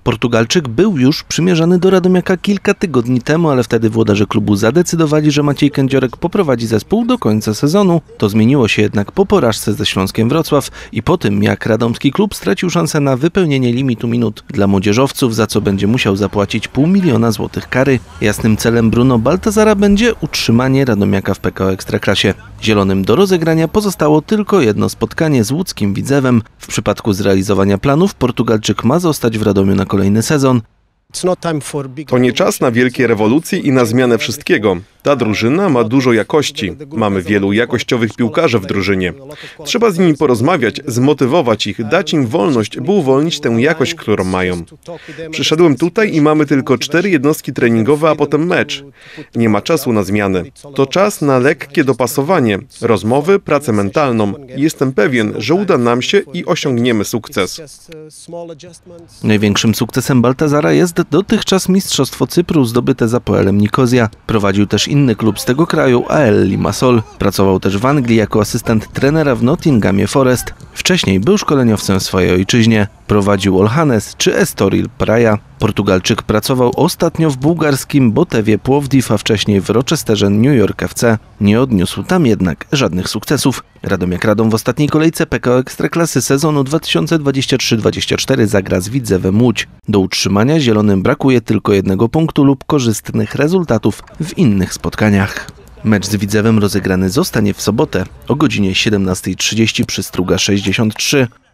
Portugalczyk był już przymierzany do Radomiaka kilka tygodni temu, ale wtedy włodarze klubu zadecydowali, że Maciej Kędziorek poprowadzi zespół do końca sezonu. To zmieniło się jednak po porażce ze Śląskiem Wrocław i po tym, jak radomski klub stracił szansę na wypełnienie limitu minut dla młodzieżowców, za co będzie musiał zapłacić 500 000 złotych kary. Jasnym celem Bruno Baltazara będzie utrzymanie Radomiaka w PKO Ekstraklasie. Zielonym do rozegrania pozostało tylko jedno spotkanie z łódzkim Widzewem. W przypadku zrealizowania planów Portugalczyk ma zostać w Radomiu na kolejny sezon. To nie czas na wielkie rewolucje i na zmianę wszystkiego. Ta drużyna ma dużo jakości. Mamy wielu jakościowych piłkarzy w drużynie. Trzeba z nimi porozmawiać, zmotywować ich, dać im wolność, by uwolnić tę jakość, którą mają. Przyszedłem tutaj i mamy tylko 4 jednostki treningowe, a potem mecz. Nie ma czasu na zmiany. To czas na lekkie dopasowanie, rozmowy, pracę mentalną. Jestem pewien, że uda nam się i osiągniemy sukces. Największym sukcesem Baltazara jest dotychczas Mistrzostwo Cypru zdobyte za Apoelem Nikozja. Prowadził też inny klub z tego kraju, AEL Limassol. Pracował też w Anglii jako asystent trenera w Nottinghamie Forest. Wcześniej był szkoleniowcem w swojej ojczyźnie. Prowadził Olhanes czy Estoril Praia. Portugalczyk pracował ostatnio w bułgarskim Botewie Plovdiv, a wcześniej w Rochesterze New York FC. Nie odniósł tam jednak żadnych sukcesów. Radomiak Radom w ostatniej kolejce PKO Ekstraklasy sezonu 2023-24 zagra z Widzewem Łódź. Do utrzymania zielonym brakuje tylko 1 punktu lub korzystnych rezultatów w innych spotkaniach. Mecz z Widzewem rozegrany zostanie w sobotę o godzinie 17:30 przy Struga 63.